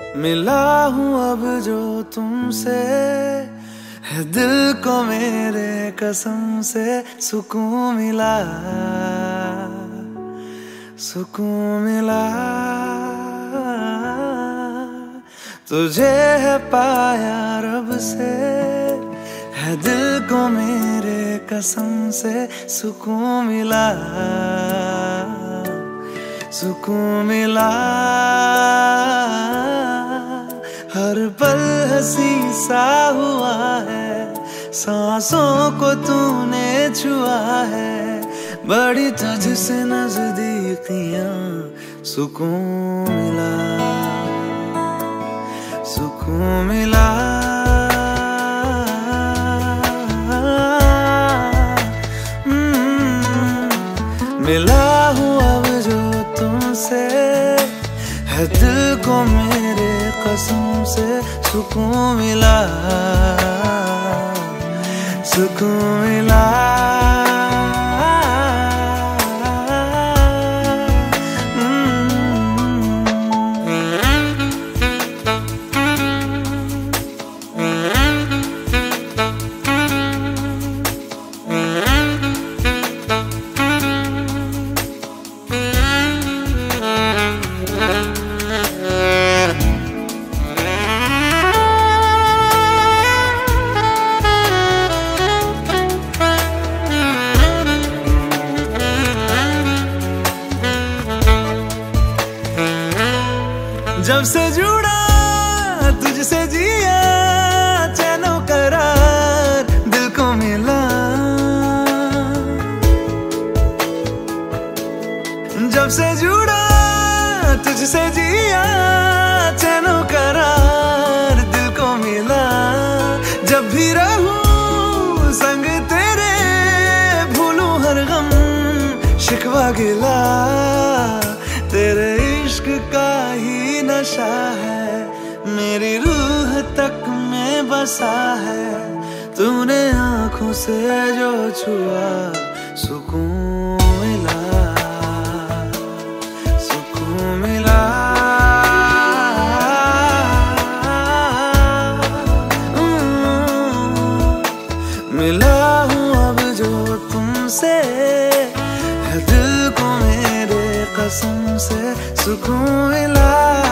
मिला हूँ अब जो तुमसे, है दिल को मेरे कसम से सुकून मिला, सुकून मिला। तुझे है पाया रब से, है दिल को मेरे कसम से सुकून मिला, सुकून मिला। हर पल हंसी सा हुआ है, सांसों को तूने छुआ है, बड़ी तुझसे नजदीकियां, सुकून मिला, सुकून मिला। मिला हूँ अब जो तुमसे, है दिल को मेरे कसम से सुकून मिला, सुकून मिला। जब से जुड़ा तुझसे जिया, चैनो करार दिल को मिला। जब से जुड़ा तुझसे जिया, चैनो करार दिल को मिला। जब भी रहूं संग तेरे, भूलूं हर गम शिकवा गिला। तेरे इश्क का ही नशा है, मेरी रूह तक में बसा है। तूने आँखों से जो छुआ, सुकून मिला, सुकून मिला। मिला हूँ अब जो तुमसे, है दिल को मेरे कसम से सुकून मिला।